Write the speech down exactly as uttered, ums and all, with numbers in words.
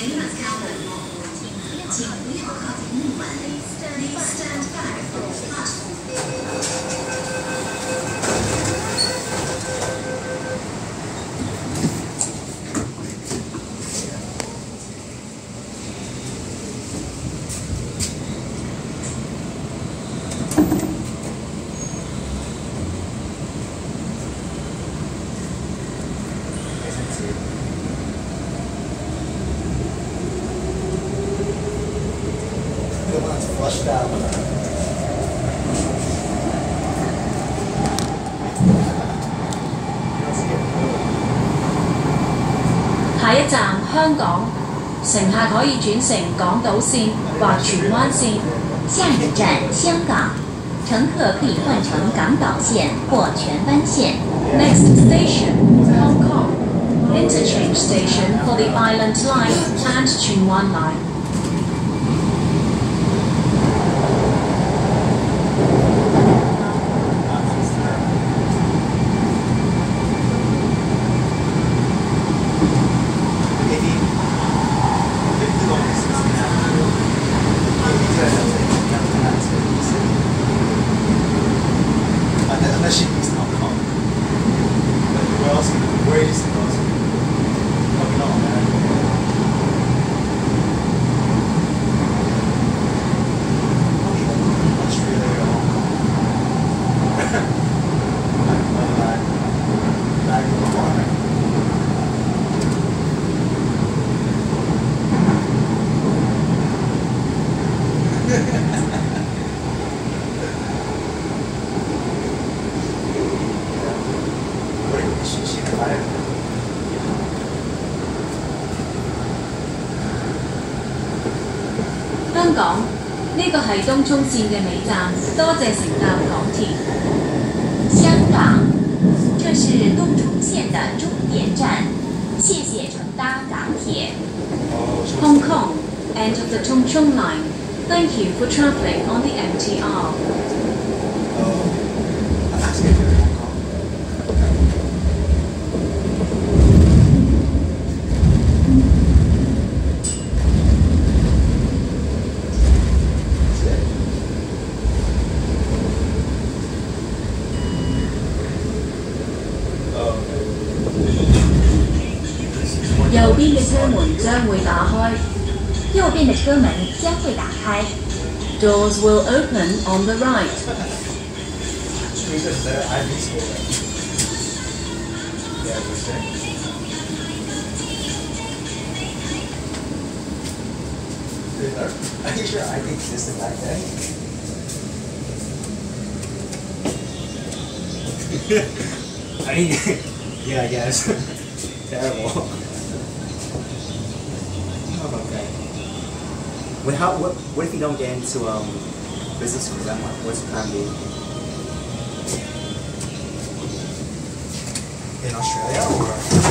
Maintenance cabin，请不要靠近木门。Please stand back from the platform. 下一站香港，乘客可以轉乘港島線或荃灣線。 下一站香港，乘客可以換乘港島線或荃灣線。 Next station Hong Kong. Interchange station for the Island Line and Tsuen Wan Line.香港，呢個係東涌線嘅尾站，多謝乘搭港鐵。 香港，這是東涌線的終點站，謝謝乘搭港鐵。 Hong Kong, end of the Tung Chung Line. Thank you for travelling on the M T R. 右邊嘅車門將會打開。 右邊的車門將會打開。 Doors will open on the right. Are you sure I think existed back then? I mean, yeah, I guess. Terrible. Okay. What, how, what, what if you don't get into um, business school? Then what? What's the plan B? In Australia or?